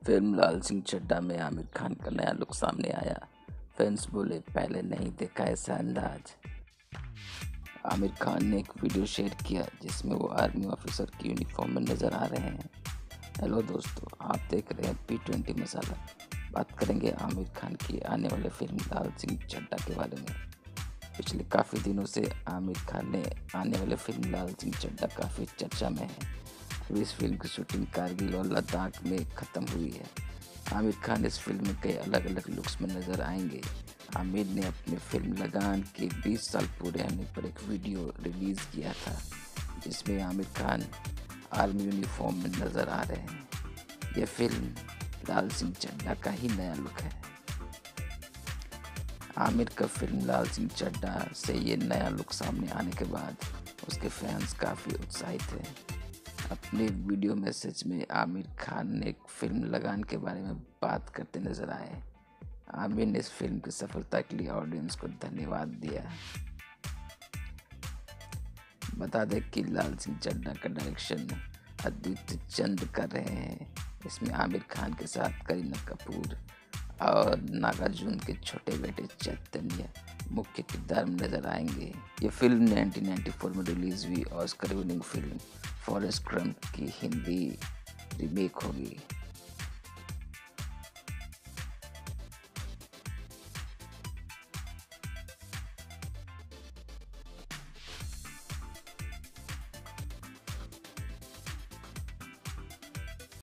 Film लाल सिंह चड्ढा में आमिर खान का नया लुक सामने आया। फैंस बोले पहले नहीं देखा ऐसा अंदाज। आमिर खान ने एक वीडियो शेयर किया जिसमें वो आर्मी ऑफिसर की यूनिफॉर्म में नजर आ रहे हैं। हेलो दोस्तों, आप देख रहे हैं P20 मसाला। बात करेंगे आमिर खान की आने वाले फिल्म लाल सिंह चड्ढा के बारे में। पिछले काफ़ी दिनों से आमिर खान ने आने वाले फिल्म लाल सिंह चड्ढा काफ़ी चर्चा में है। अब इस फिल्म की शूटिंग कारगिल और लद्दाख में ख़त्म हुई है। आमिर खान इस फिल्म में कई अलग अलग लुक्स में नज़र आएंगे। आमिर ने अपनी फिल्म लगान के 20 साल पूरे होने पर एक वीडियो रिलीज़ किया था जिसमें आमिर खान आर्मी यूनिफॉर्म में नज़र आ रहे हैं। यह फिल्म लाल सिंह चड्ढा का ही नया लुक है। आमिर का फिल्म लाल सिंह चड्ढा से ये नया लुक सामने आने के बाद उसके फैंस काफ़ी उत्साहित हैं। अपने वीडियो मैसेज में आमिर खान ने फिल्म लगान के बारे में बात करते नजर आए। आमिर ने इस फिल्म की सफलता के लिए ऑडियंस को धन्यवाद दिया। बता दें कि लाल सिंह चड्ढा का डायरेक्शन अद्वित चंद कर रहे हैं। इसमें आमिर खान के साथ करीना कपूर और नागार्जुन के छोटे बेटे चैतन्य मुख्य किरदार में नजर आएंगे। ये फिल्म 1994 में रिलीज हुई Oscar winning film Forrest Gump की हिंदी रीमेक होगी।